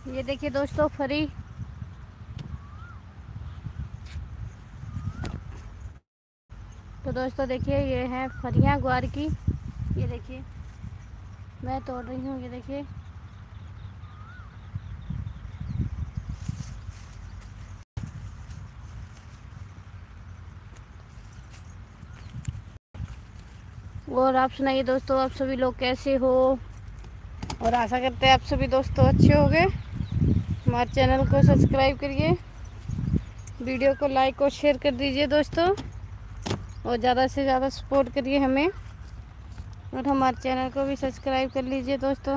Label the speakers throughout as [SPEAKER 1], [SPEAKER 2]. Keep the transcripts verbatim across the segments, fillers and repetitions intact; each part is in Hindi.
[SPEAKER 1] ये देखिए दोस्तों फरी। तो दोस्तों देखिए ये है फरियाँ ग्वार की। ये देखिए मैं तोड़ रही हूँ। ये देखिए और आप सुनाइए दोस्तों, आप सभी लोग कैसे हो। और आशा करते हैं आप सभी दोस्तों अच्छे होंगे। हमारे चैनल को सब्सक्राइब करिए, वीडियो को लाइक और शेयर कर दीजिए दोस्तों, और ज़्यादा से ज़्यादा सपोर्ट करिए हमें, और हमारे चैनल को भी सब्सक्राइब कर लीजिए दोस्तों।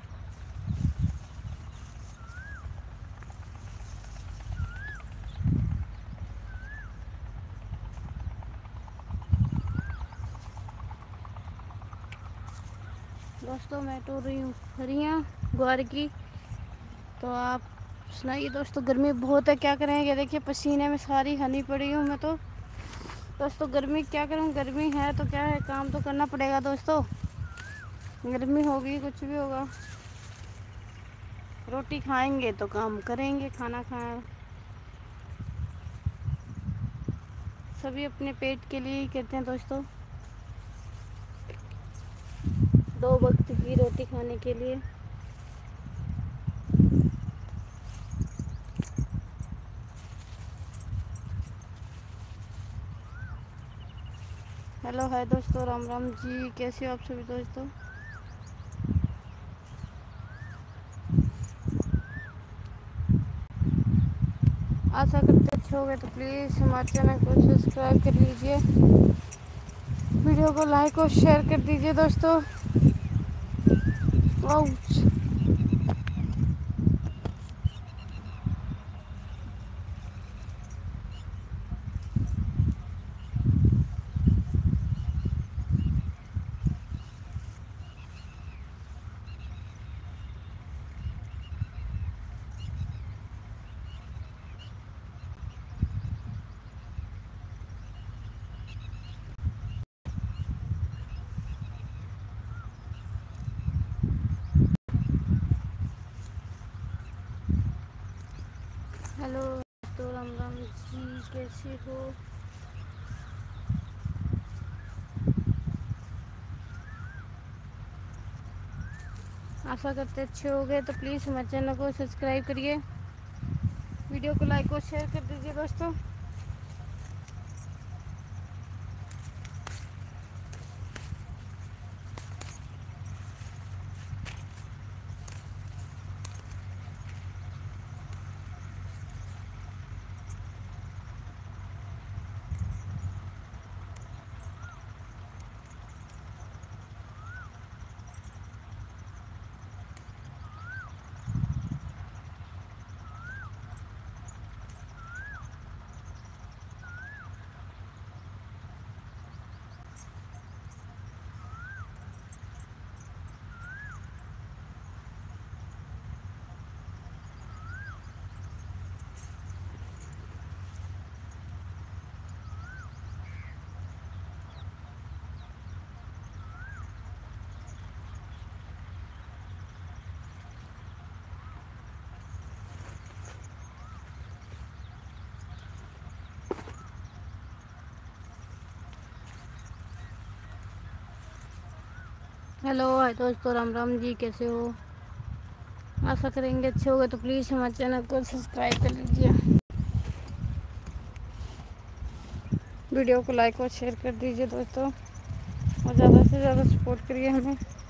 [SPEAKER 1] दोस्तों मैं तोड़ रही हूँ फरियाँ ग्वार की। तो आप सुनाइए दोस्तों, गर्मी बहुत है, क्या करें। ये देखिए पसीने में सारी हनी पड़ी हूँ मैं तो। दोस्तों गर्मी क्या करूँ, गर्मी है तो क्या है, काम तो करना पड़ेगा दोस्तों। गर्मी होगी कुछ भी होगा, रोटी खाएंगे तो काम करेंगे, खाना खाएं। सभी अपने पेट के लिए ही करते हैं दोस्तों, दो वक्त की रोटी खाने के लिए। हेलो हाय दोस्तों, राम राम जी, कैसे हो आप सभी दोस्तों। आशा करते अच्छे हो गए तो प्लीज़ हमारे चैनल को सब्सक्राइब कर लीजिए, वीडियो को लाइक और शेयर कर दीजिए दोस्तों। आउच। हेलो दोस्तों, राम राम जी, कैसे हो। आशा करते अच्छे हो गए तो प्लीज़ हमारे चैनल को सब्सक्राइब करिए, वीडियो को लाइक और शेयर कर दीजिए दोस्तों। हेलो हाय दोस्तों, राम राम जी, कैसे हो। आशा करेंगे अच्छे होगा तो प्लीज़ हमारे चैनल को सब्सक्राइब कर लीजिए, वीडियो को लाइक और शेयर कर दीजिए दोस्तों, और ज़्यादा से ज़्यादा सपोर्ट करिए हमें।